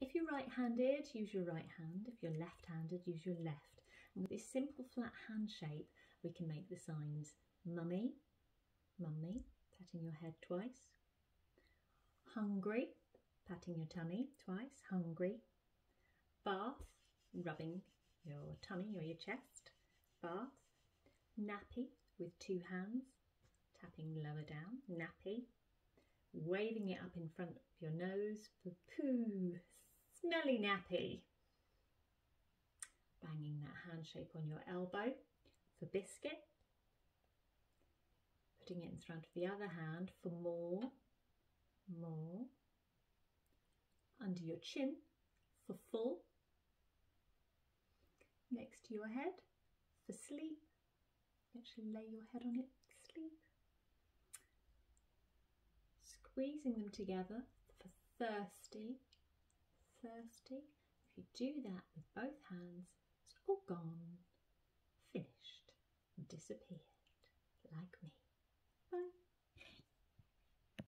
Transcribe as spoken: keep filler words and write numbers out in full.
If you're right-handed, use your right hand. If you're left-handed, use your left. And with this simple flat hand shape, we can make the signs mummy, mummy, patting your head twice. Hungry, patting your tummy twice, hungry. Bath, rubbing your tummy or your chest, bath. Nappy with two hands, tapping lower down, nappy. Waving it up in front of your nose for poo, smelly nappy. Banging that hand shape on your elbow for biscuit. Putting it in front of the other hand for more, more. Under your chin for full. Next to your head for sleep. Actually lay your head on it, sleep. Squeezing them together for thirsty, thirsty. If you do that with both hands, it's all gone.